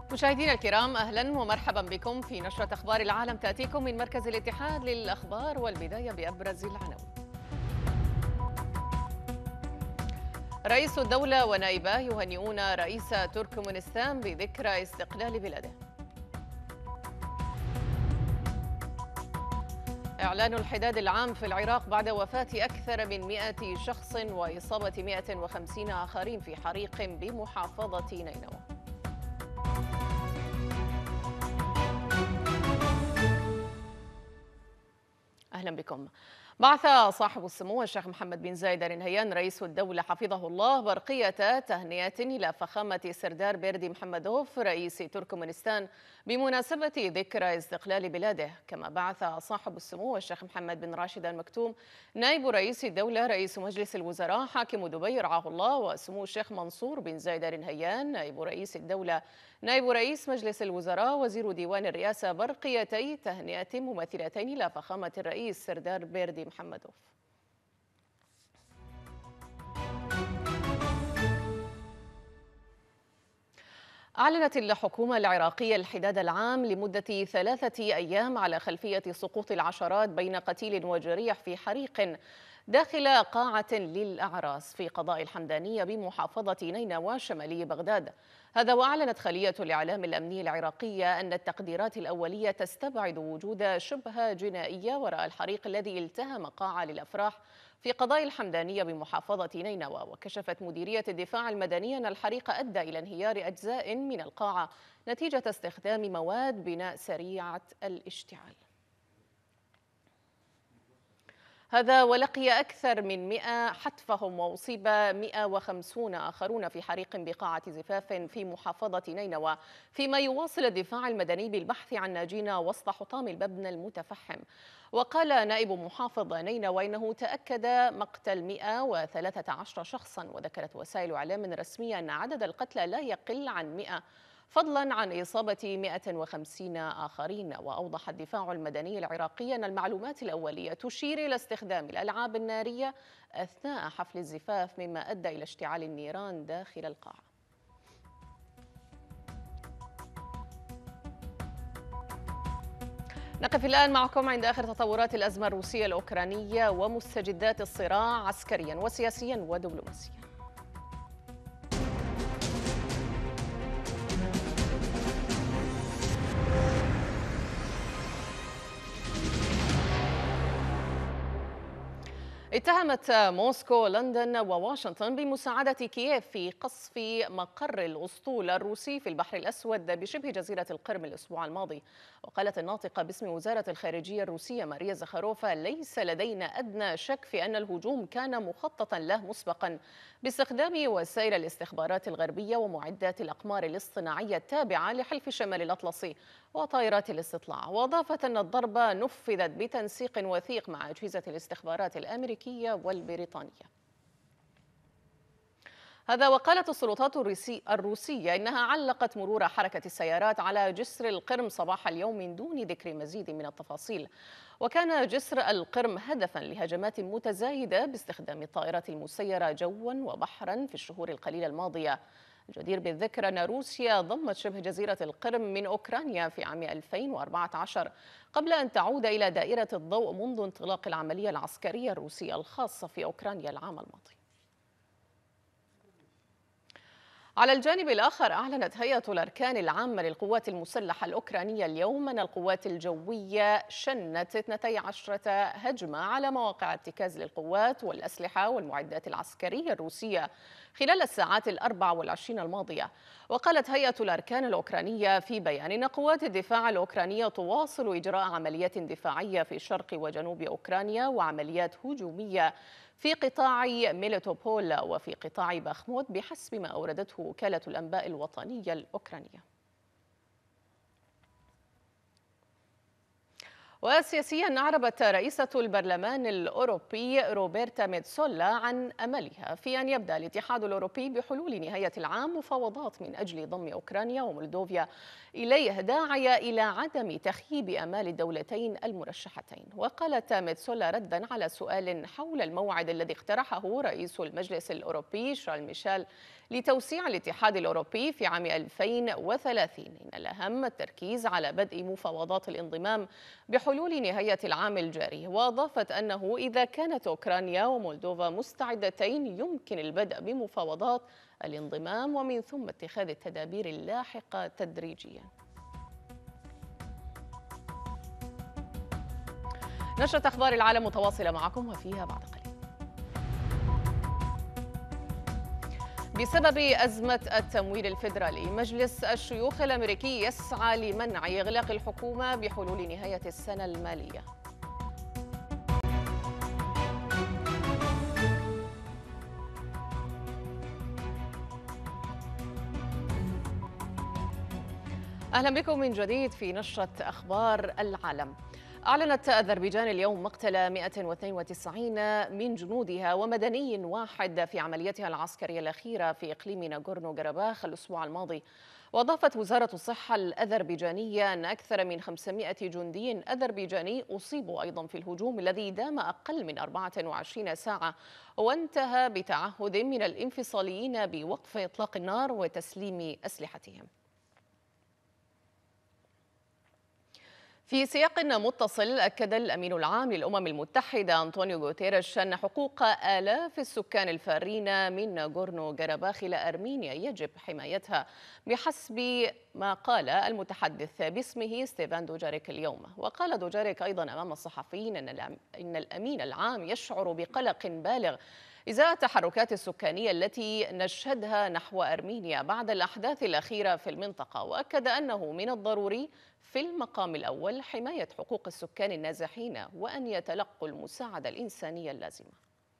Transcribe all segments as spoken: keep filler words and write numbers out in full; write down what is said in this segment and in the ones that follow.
مشاهدينا الكرام، أهلا ومرحبا بكم في نشرة أخبار العالم تأتيكم من مركز الاتحاد للأخبار، والبداية بأبرز العناوين. رئيس الدولة ونائباه يهنئون رئيس تركمانستان بذكرى استقلال بلاده. إعلان الحداد العام في العراق بعد وفاة أكثر من مئة شخص وإصابة مئة وخمسين آخرين في حريق بمحافظة نينوى. أهلا بكم. بعث صاحب السمو الشيخ محمد بن زايد آل نهيان رئيس الدولة حفظه الله برقية تهنئة إلى فخامة سردار بيردي محمدوف رئيس تركمانستان بمناسبة ذكرى استقلال بلاده. كما بعث صاحب السمو الشيخ محمد بن راشد آل مكتوم نائب رئيس الدولة رئيس مجلس الوزراء حاكم دبي رعاه الله وسمو الشيخ منصور بن زايد آل نهيان نائب رئيس الدولة نائب رئيس مجلس الوزراء وزير ديوان الرئاسة برقيتي تهنئة مماثلتين إلى فخامة الرئيس سردار بيردي محمدوف. أعلنت الحكومة العراقية الحداد العام لمدة ثلاثة أيام على خلفية سقوط العشرات بين قتيل وجريح في حريق داخل قاعة للأعراس في قضاء الحمدانية بمحافظة نينوى شمالي بغداد. هذا وأعلنت خلية الإعلام الأمني العراقية أن التقديرات الأولية تستبعد وجود شبهة جنائية وراء الحريق الذي التهم قاعة للأفراح في قضاء الحمدانية بمحافظة نينوى. وكشفت مديرية الدفاع المدني أن الحريق أدى إلى انهيار أجزاء من القاعة نتيجة استخدام مواد بناء سريعة الاشتعال. هذا ولقي أكثر من مئة حتفهم وأصيب مئة وخمسين آخرون في حريق بقاعة زفاف في محافظة نينوى، فيما يواصل الدفاع المدني بالبحث عن ناجين وسط حطام المبنى المتفحم. وقال نائب محافظ نينوى إنه تأكد مقتل مئة وثلاثة عشر شخصا. وذكرت وسائل إعلام رسمية أن عدد القتلى لا يقل عن مئة، فضلا عن إصابة مئة وخمسين آخرين. وأوضح الدفاع المدني العراقي أن المعلومات الأولية تشير إلى استخدام الألعاب النارية أثناء حفل الزفاف، مما أدى إلى اشتعال النيران داخل القاعة. نقف الآن معكم عند آخر تطورات الأزمة الروسية الأوكرانية ومستجدات الصراع عسكريا وسياسيا ودبلوماسيا. اتهمت موسكو لندن وواشنطن بمساعدة كييف في قصف مقر الأسطول الروسي في البحر الأسود بشبه جزيرة القرم الأسبوع الماضي. وقالت الناطقة باسم وزارة الخارجية الروسية ماريا زخاروفا: ليس لدينا أدنى شك في أن الهجوم كان مخططا له مسبقا باستخدام وسائل الاستخبارات الغربية ومعدات الأقمار الاصطناعية التابعة لحلف شمال الأطلسي وطائرات الاستطلاع. وأضافت أن الضربة نفذت بتنسيق وثيق مع أجهزة الاستخبارات الأمريكية والبريطانية. هذا وقالت السلطات الروسية إنها علقت مرور حركة السيارات على جسر القرم صباح اليوم من دون ذكر مزيد من التفاصيل. وكان جسر القرم هدفا لهجمات متزايدة باستخدام الطائرات المسيرة جوا وبحرا في الشهور القليلة الماضية. الجدير بالذكر أن روسيا ضمت شبه جزيرة القرم من أوكرانيا في عام ألفين وأربعة عشر قبل أن تعود إلى دائرة الضوء منذ انطلاق العملية العسكرية الروسية الخاصة في أوكرانيا العام الماضي. على الجانب الآخر، أعلنت هيئة الأركان العامة للقوات المسلحة الأوكرانية اليوم أن القوات الجوية شنت اثنتي عشرة هجمة على مواقع ارتكاز للقوات والأسلحة والمعدات العسكرية الروسية خلال الساعات الأربع والعشرين الماضية. وقالت هيئة الأركان الأوكرانية في بيان أن قوات الدفاع الأوكرانية تواصل إجراء عمليات دفاعية في شرق وجنوب أوكرانيا وعمليات هجومية في قطاع ميليتوبول وفي قطاع باخموت بحسب ما أوردته وكالة الأنباء الوطنية الأوكرانية. وسياسيا أعربت رئيسة البرلمان الأوروبي روبرتا ميتسولا عن أملها في أن يبدأ الاتحاد الأوروبي بحلول نهاية العام مفاوضات من أجل ضم أوكرانيا ومولدوفيا إليه، داعية إلى عدم تخييب آمال الدولتين المرشحتين. وقالت ميتسولا ردا على سؤال حول الموعد الذي اقترحه رئيس المجلس الأوروبي شارل ميشيل لتوسيع الاتحاد الأوروبي في عام ألفين وثلاثين، إن الأهم التركيز على بدء مفاوضات الانضمام بحلول نهاية العام الجاري. وأضافت أنه إذا كانت أوكرانيا ومولدوفا مستعدتين يمكن البدء بمفاوضات الانضمام ومن ثم اتخاذ التدابير اللاحقة تدريجيا. نشرة أخبار العالم متواصلة معكم وفيها بعد قليل. بسبب أزمة التمويل الفيدرالي، مجلس الشيوخ الأمريكي يسعى لمنع إغلاق الحكومة بحلول نهاية السنة المالية. أهلا بكم من جديد في نشرة أخبار العالم. أعلنت أذربيجان اليوم مقتل مئة واثنين وتسعين من جنودها ومدني واحد في عمليتها العسكرية الأخيرة في إقليم ناغورنو كاراباخ الأسبوع الماضي. وأضافت وزارة الصحة الأذربيجانية أن أكثر من خمسمئة جندي أذربيجاني أصيبوا أيضا في الهجوم الذي دام أقل من أربعة وعشرين ساعة، وانتهى بتعهد من الانفصاليين بوقف إطلاق النار وتسليم أسلحتهم. في سياق متصل، أكد الأمين العام للأمم المتحدة أنطونيو غوتيريش أن حقوق آلاف السكان الفارين من ناغورنو كاراباخ إلى أرمينيا يجب حمايتها بحسب ما قال المتحدث باسمه ستيفان دوجاريك اليوم. وقال دوجاريك أيضا أمام الصحفيين أن الأمين العام يشعر بقلق بالغ إزاء التحركات السكانية التي نشهدها نحو أرمينيا بعد الأحداث الأخيرة في المنطقة، وأكد أنه من الضروري في المقام الأول حماية حقوق السكان النازحين وأن يتلقوا المساعدة الإنسانية اللازمة.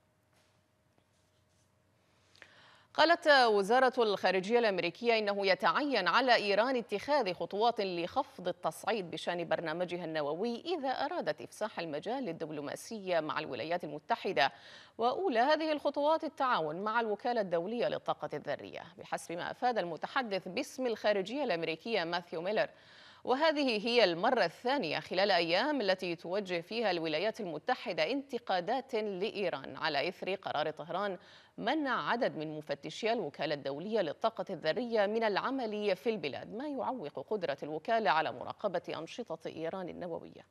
قالت وزارة الخارجية الأمريكية إنه يتعين على إيران اتخاذ خطوات لخفض التصعيد بشأن برنامجها النووي إذا أرادت إفساح المجال للدبلوماسية مع الولايات المتحدة، وأولى هذه الخطوات التعاون مع الوكالة الدولية للطاقة الذرية، بحسب ما أفاد المتحدث باسم الخارجية الأمريكية ماثيو ميلر. وهذه هي المرة الثانية خلال أيام التي توجه فيها الولايات المتحدة انتقادات لإيران على إثر قرار طهران منع عدد من مفتشي الوكالة الدولية للطاقة الذرية من العمل في البلاد، ما يعوق قدرة الوكالة على مراقبة أنشطة إيران النووية.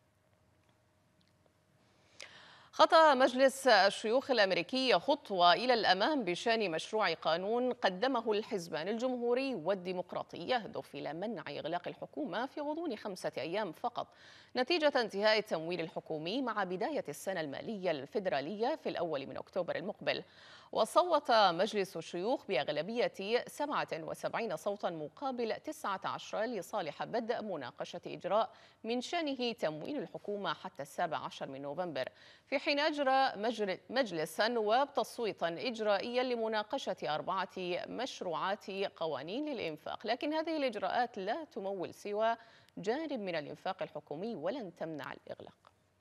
خطى مجلس الشيوخ الأمريكي خطوة إلى الأمام بشأن مشروع قانون قدمه الحزبان الجمهوري والديمقراطي يهدف إلى منع إغلاق الحكومة في غضون خمسة أيام فقط نتيجة انتهاء التمويل الحكومي مع بداية السنة المالية الفيدرالية في الأول من أكتوبر المقبل. وصوت مجلس الشيوخ بأغلبية سبعة وسبعين صوتا مقابل تسعة عشر لصالح بدء مناقشة إجراء من شأنه تمويل الحكومة حتى السابع عشر من نوفمبر، في حين أجرى مجلس النواب تصويتا إجرائيا لمناقشة أربعة مشروعات قوانين للإنفاق، لكن هذه الإجراءات لا تمول سوى جانب من الإنفاق الحكومي ولن تمنع الإغلاق.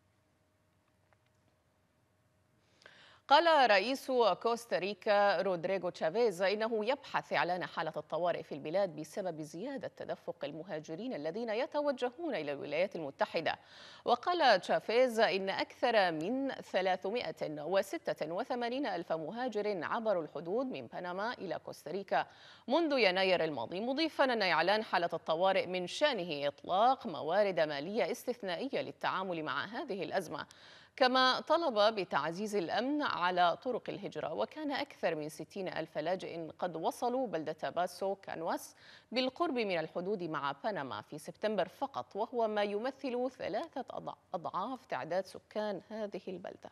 قال رئيس كوستاريكا رودريغو تشافيز إنه يبحث إعلان حالة الطوارئ في البلاد بسبب زيادة تدفق المهاجرين الذين يتوجهون إلى الولايات المتحدة. وقال تشافيز إن أكثر من ثلاثمئة وستة وثمانين ألف مهاجر عبروا الحدود من بنما إلى كوستاريكا منذ يناير الماضي، مضيفا أن إعلان حالة الطوارئ من شأنه إطلاق موارد مالية استثنائية للتعامل مع هذه الأزمة. كما طلب بتعزيز الأمن على طرق الهجرة، وكان أكثر من ستين ألف لاجئ قد وصلوا بلدة باسو كانواس بالقرب من الحدود مع بنما في سبتمبر فقط، وهو ما يمثل ثلاثة أضعاف تعداد سكان هذه البلدة.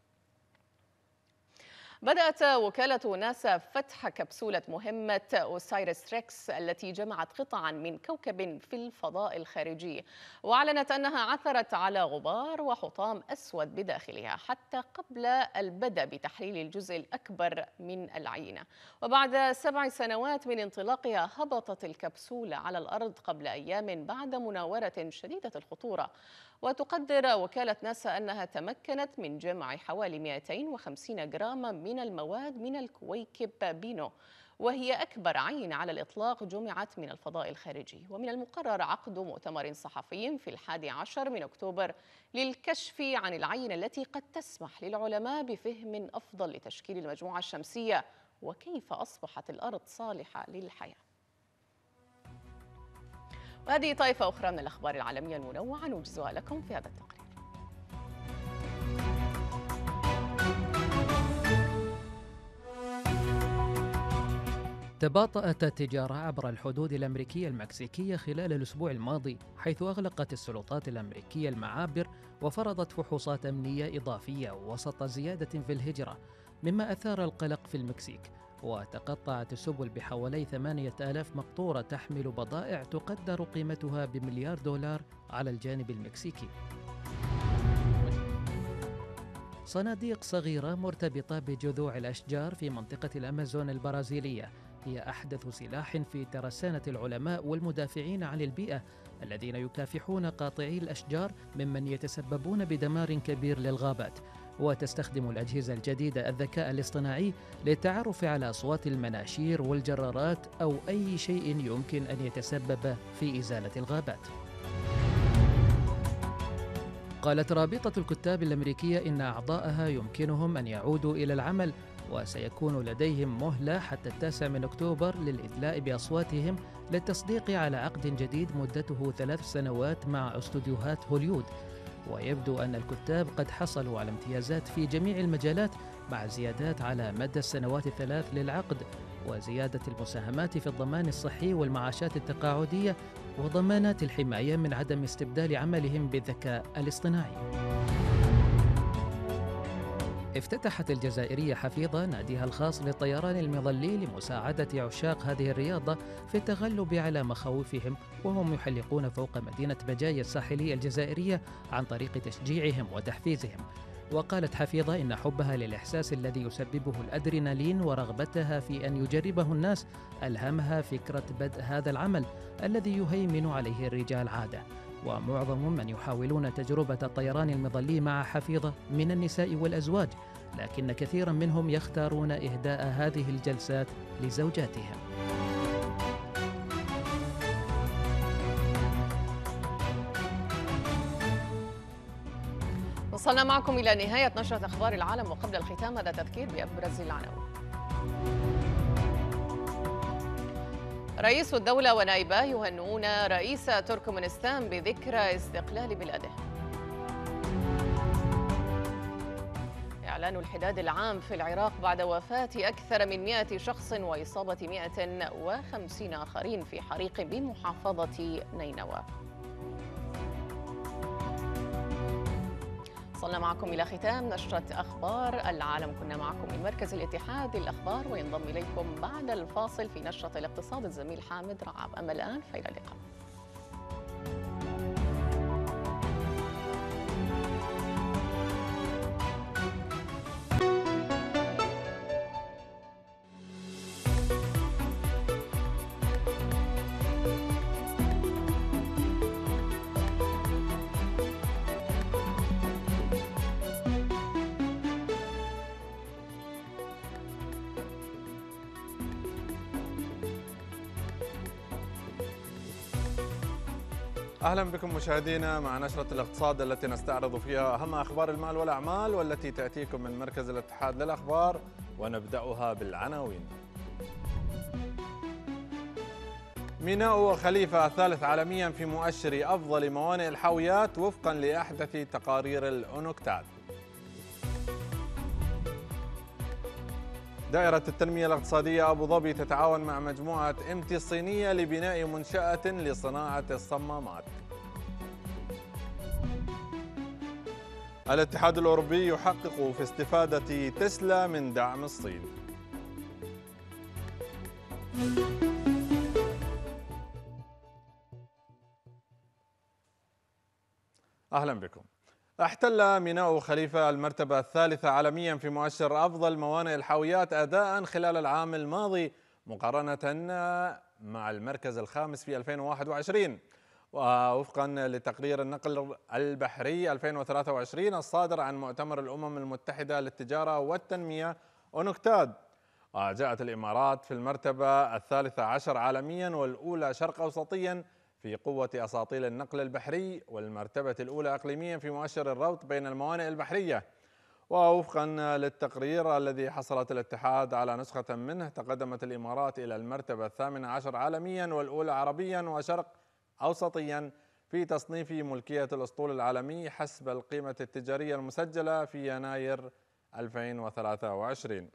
بدأت وكالة ناسا فتح كبسولة مهمة أوسايرس ريكس التي جمعت قطعا من كوكب في الفضاء الخارجي، وأعلنت أنها عثرت على غبار وحطام أسود بداخلها حتى قبل البدء بتحليل الجزء الأكبر من العينة. وبعد سبع سنوات من انطلاقها هبطت الكبسولة على الأرض قبل أيام بعد مناورة شديدة الخطورة. وتقدر وكالة ناسا أنها تمكنت من جمع حوالي مئتين وخمسين جراما من المواد من الكويكب بينو، وهي أكبر عين على الإطلاق جمعت من الفضاء الخارجي. ومن المقرر عقد مؤتمر صحفي في الحادي عشر من أكتوبر للكشف عن العين التي قد تسمح للعلماء بفهم أفضل لتشكيل المجموعة الشمسية وكيف أصبحت الأرض صالحة للحياة. وهذه طائفة أخرى من الأخبار العالمية المنوعة نوجزها لكم في هذا التقرير. تباطأت التجارة عبر الحدود الأمريكية المكسيكية خلال الأسبوع الماضي، حيث أغلقت السلطات الأمريكية المعابر وفرضت فحوصات أمنية إضافية وسط زيادة في الهجرة، مما أثار القلق في المكسيك. وتقطعت السبل بحوالي ثمانية آلاف مقطورة تحمل بضائع تقدر قيمتها بمليار دولار على الجانب المكسيكي. صناديق صغيرة مرتبطة بجذوع الأشجار في منطقة الأمازون البرازيلية هي أحدث سلاح في ترسانة العلماء والمدافعين عن البيئة الذين يكافحون قاطعي الأشجار ممن يتسببون بدمار كبير للغابات. وتستخدم الأجهزة الجديدة الذكاء الاصطناعي للتعرف على أصوات المناشير والجرارات أو أي شيء يمكن أن يتسبب في إزالة الغابات. قالت رابطة الكتاب الأمريكية إن أعضائها يمكنهم أن يعودوا إلى العمل، وسيكون لديهم مهلة حتى التاسع من أكتوبر للإدلاء بأصواتهم للتصديق على عقد جديد مدته ثلاث سنوات مع استوديوهات هوليود. ويبدو أن الكتاب قد حصلوا على امتيازات في جميع المجالات مع زيادات على مدى السنوات الثلاث للعقد، وزيادة المساهمات في الضمان الصحي والمعاشات التقاعدية وضمانات الحماية من عدم استبدال عملهم بالذكاء الاصطناعي. افتتحت الجزائرية حفيظة ناديها الخاص للطيران المظلي لمساعدة عشاق هذه الرياضة في التغلب على مخاوفهم وهم يحلقون فوق مدينة بجاية الساحلية الجزائرية عن طريق تشجيعهم وتحفيزهم. وقالت حفيظة إن حبها للإحساس الذي يسببه الأدرينالين ورغبتها في أن يجربه الناس ألهمها فكرة بدء هذا العمل الذي يهيمن عليه الرجال عادة. ومعظم من يحاولون تجربة الطيران المظلي مع حفيظة من النساء والأزواج، لكن كثيرا منهم يختارون إهداء هذه الجلسات لزوجاتهم. وصلنا معكم إلى نهاية نشرة أخبار العالم، وقبل الختام هذا تذكير بأبرز العناوين. رئيس الدولة ونائباه يهنئون رئيس تركمانستان بذكرى استقلال بلاده. إعلان الحداد العام في العراق بعد وفاة أكثر من مئة شخص وإصابة مئة وخمسين آخرين في حريق بمحافظة نينوى. وصلنا معكم إلى ختام نشرة أخبار العالم، كنا معكم من مركز الاتحاد للأخبار، وينضم إليكم بعد الفاصل في نشرة الاقتصاد الزميل حامد رعاب. أما الآن فإلى اللقاء. أهلا بكم مشاهدينا مع نشرة الاقتصاد التي نستعرض فيها أهم أخبار المال والأعمال والتي تأتيكم من مركز الاتحاد للأخبار، ونبدأها بالعناوين. ميناء وخليفة الثالث عالميا في مؤشر أفضل موانئ الحاويات وفقا لأحدث تقارير الأونكتاد. دائرة التنمية الاقتصادية أبو ظبي تتعاون مع مجموعة إم تي الصينية لبناء منشأة لصناعة الصمامات. الاتحاد الأوروبي يحقق في استفادة تسلا من دعم الصين. أهلا بكم. احتل ميناء خليفة المرتبة الثالثة عالميا في مؤشر أفضل موانئ الحاويات أداء خلال العام الماضي مقارنة مع المركز الخامس في ألفين وواحد وعشرين. ووفقا لتقرير النقل البحري ألفين وثلاثة وعشرين الصادر عن مؤتمر الأمم المتحدة للتجارة والتنمية أونكتاد، وجاءت الإمارات في المرتبة الثالثة عشر عالميا والأولى شرق أوسطيا في قوة أساطيل النقل البحري، والمرتبة الأولى إقليميا في مؤشر الربط بين الموانئ البحرية. ووفقا للتقرير الذي حصلت الاتحاد على نسخة منه، تقدمت الإمارات إلى المرتبة الثامنة عشر عالميا والأولى عربيا وشرق أوسطيا في تصنيف ملكية الأسطول العالمي حسب القيمة التجارية المسجلة في يناير ألفين وثلاثة وعشرين.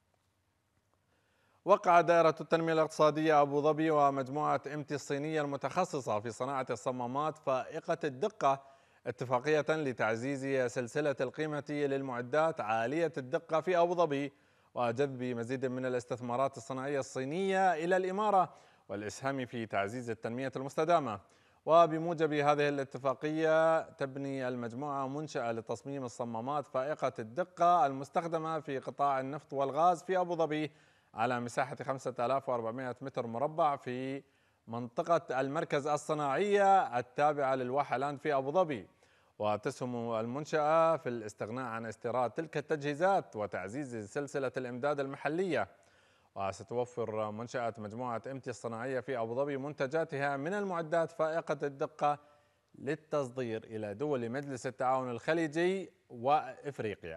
وقع دائرة التنمية الاقتصادية أبو ظبي ومجموعة إمتي الصينية المتخصصة في صناعة الصمامات فائقة الدقة اتفاقية لتعزيز سلسلة القيمة للمعدات عالية الدقة في أبو ظبي وجذب مزيد من الاستثمارات الصناعية الصينية إلى الإمارة والإسهام في تعزيز التنمية المستدامة. وبموجب هذه الاتفاقية تبني المجموعة منشأة لتصميم الصمامات فائقة الدقة المستخدمة في قطاع النفط والغاز في أبو ظبي على مساحة خمسة آلاف وأربعمائة متر مربع في منطقة المركز الصناعية التابعة للواحة لاند في أبو ظبي. وتسهم المنشأة في الاستغناء عن استيراد تلك التجهيزات وتعزيز سلسلة الإمداد المحلية. وستوفر منشأة مجموعة إمتي الصناعية في أبو ظبي منتجاتها من المعدات فائقة الدقة للتصدير إلى دول مجلس التعاون الخليجي وإفريقيا.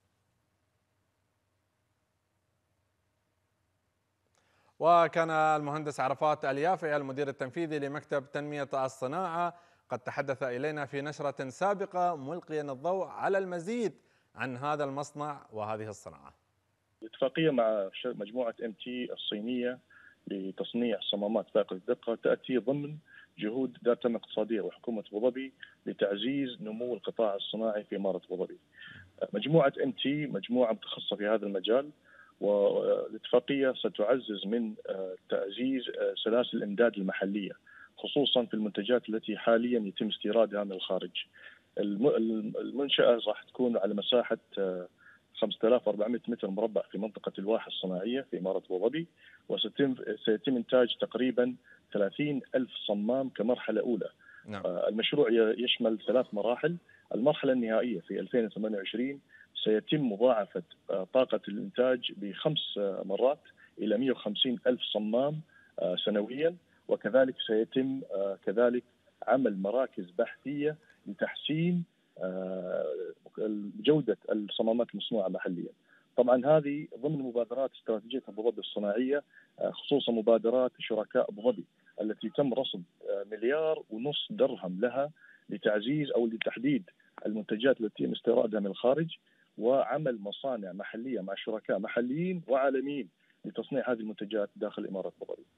وكان المهندس عرفات اليافعي المدير التنفيذي لمكتب تنمية الصناعة قد تحدث إلينا في نشرة سابقة ملقيا الضوء على المزيد عن هذا المصنع وهذه الصناعة. الاتفاقية مع مجموعة إم تي الصينية لتصنيع صمامات فائقة الدقة تأتي ضمن جهود دائرة التنمية الاقتصادية وحكومة أبو ظبي لتعزيز نمو القطاع الصناعي في إمارة أبو ظبي. مجموعة إم تي مجموعة متخصصة في هذا المجال، والاتفاقية ستعزز من تعزيز سلاسل الإمداد المحلية خصوصا في المنتجات التي حاليا يتم استيرادها من الخارج. المنشأة راح تكون على مساحة خمسة آلاف وأربعمائة متر مربع في منطقة الواحة الصناعية في إمارة أبو ظبي، وسيتم سيتم إنتاج تقريبا ثلاثين ألف صمام كمرحلة أولى. نعم. المشروع يشمل ثلاث مراحل. المرحلة النهائية في ألفين وثمانية وعشرين سيتم مضاعفة طاقة الإنتاج بخمس مرات إلى مئة وخمسين ألف صمام سنويا، وكذلك سيتم كذلك عمل مراكز بحثية لتحسين جودة الصمامات المصنوعة محليا. طبعا هذه ضمن مبادرات استراتيجية أبو ظبي الصناعية، خصوصا مبادرات شركاء أبو ظبي التي تم رصد مليار ونص درهم لها لتعزيز أو لتحديد المنتجات التي يتم استيرادها من الخارج، وعمل مصانع محلية مع شركاء محليين وعالميين لتصنيع هذه المنتجات داخل إمارة أبو ظبي.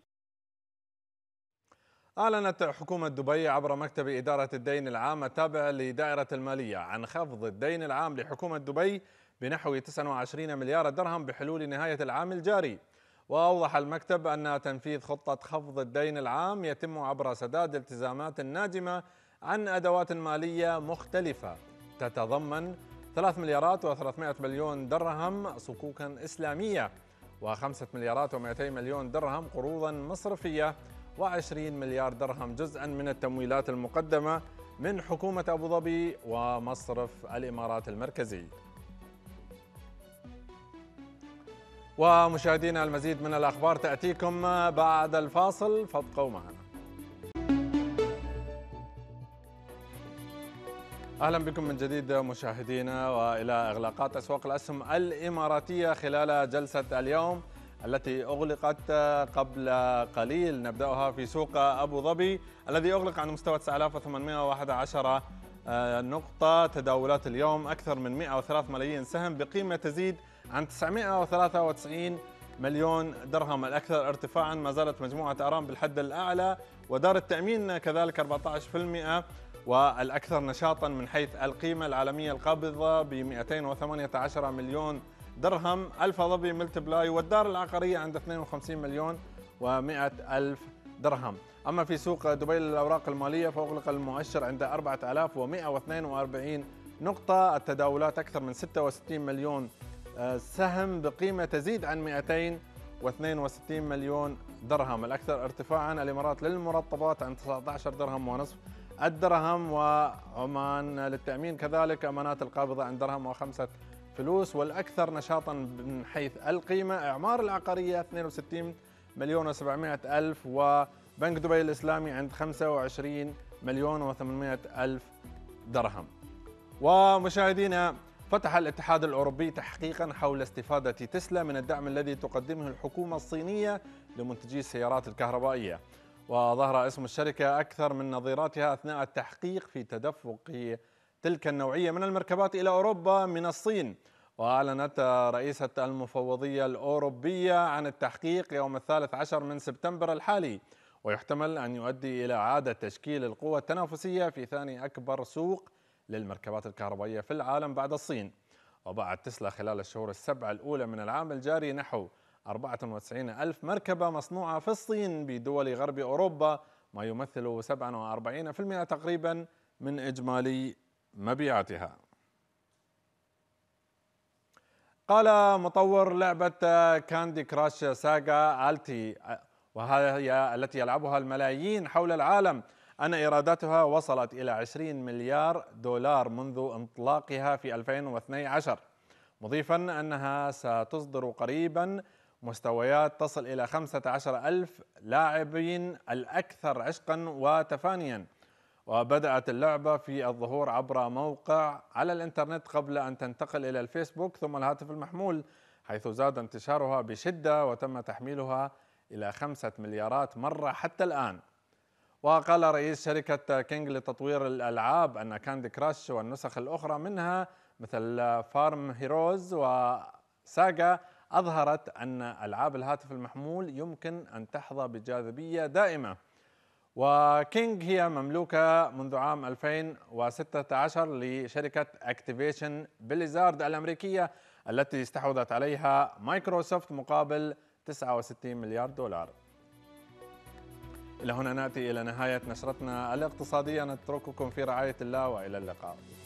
أعلنت حكومة دبي عبر مكتب إدارة الدين العام التابع لدائرة المالية عن خفض الدين العام لحكومة دبي بنحو تسعة وعشرين مليار درهم بحلول نهاية العام الجاري. وأوضح المكتب أن تنفيذ خطة خفض الدين العام يتم عبر سداد التزامات ناجمة عن أدوات مالية مختلفة تتضمن ثلاث مليارات وثلاثمائة مليون درهم صكوكا إسلامية، وخمسة مليارات ومئتين مليون درهم قروضا مصرفية، وعشرين مليار درهم جزءا من التمويلات المقدمة من حكومة أبو ظبي ومصرف الإمارات المركزي. ومشاهدينا المزيد من الأخبار تأتيكم بعد الفاصل، فابقوا معنا. أهلا بكم من جديد مشاهدينا، وإلى إغلاقات أسواق الأسهم الإماراتية خلال جلسة اليوم التي أغلقت قبل قليل. نبدأها في سوق أبو ظبي الذي أغلق عند مستوى تسعة آلاف وثمانمائة وأحد عشر نقطة. تداولات اليوم أكثر من مئة وثلاثة ملايين سهم بقيمة تزيد عن تسعمائة وثلاثة وتسعين مليون درهم. الأكثر ارتفاعا ما زالت مجموعة آرام بالحد الأعلى، ودار التأمين كذلك أربعة عشر بالمئة، والأكثر نشاطا من حيث القيمة العالمية القابضة ب مئتين وثمانية عشر مليون درهم ألفا ظبي ملتبلاي، والدار العقارية عند اثنين وخمسين مليون ومئة ألف درهم. أما في سوق دبي للأوراق المالية فأغلق المؤشر عند أربعة آلاف ومئة واثنين وأربعين نقطة. التداولات أكثر من ستة وستين مليون سهم بقيمة تزيد عن مئتين واثنين وستين مليون درهم. الأكثر ارتفاعا الإمارات للمرطبات عند تسعة عشر درهم ونصف الدرهم، وعمان للتأمين كذلك أمانات القابضة عند درهم وخمسة فلوس. والأكثر نشاطا من حيث القيمة إعمار العقارية اثنين وستين مليون وسبعمائة ألف، وبنك دبي الإسلامي عند خمسة وعشرين مليون وثمانمائة ألف درهم. ومشاهدينا، فتح الاتحاد الأوروبي تحقيقا حول استفادة تسلا من الدعم الذي تقدمه الحكومة الصينية لمنتجي السيارات الكهربائية، وظهر اسم الشركة أكثر من نظيراتها أثناء التحقيق في تدفق تلك النوعية من المركبات إلى أوروبا من الصين. وأعلنت رئيسة المفوضية الأوروبية عن التحقيق يوم الثالث عشر من سبتمبر الحالي، ويحتمل أن يؤدي إلى إعادة تشكيل القوة التنافسية في ثاني أكبر سوق للمركبات الكهربائية في العالم بعد الصين. وباعت تسلا خلال الشهور السبعة الأولى من العام الجاري نحو أربعة وتسعين ألف مركبة مصنوعة في الصين بدول غرب أوروبا، ما يمثل سبعة وأربعين بالمئة تقريبا من إجمالي مبيعاتها. قال مطور لعبة كاندي كراش ساغا التي، وهي التي يلعبها الملايين حول العالم، أن إيراداتها وصلت إلى عشرين مليار دولار منذ انطلاقها في ألفين واثني عشر، مضيفا أنها ستصدر قريبا مستويات تصل إلى خمسة عشر ألف لاعبين الأكثر عشقا وتفانيا. وبدأت اللعبة في الظهور عبر موقع على الإنترنت قبل أن تنتقل إلى الفيسبوك ثم الهاتف المحمول، حيث زاد انتشارها بشدة وتم تحميلها إلى خمسة مليارات مرة حتى الآن. وقال رئيس شركة كينج لتطوير الألعاب أن كاندي كراش والنسخ الأخرى منها مثل فارم هيروز وساغا أظهرت أن ألعاب الهاتف المحمول يمكن أن تحظى بجاذبية دائمة. وكينج هي مملوكة منذ عام ألفين وستة عشر لشركة أكتيفيشن بليزارد الأمريكية التي استحوذت عليها مايكروسوفت مقابل تسعة وستين مليار دولار. إلى هنا نأتي إلى نهاية نشرتنا الاقتصادية، نترككم في رعاية الله وإلى اللقاء.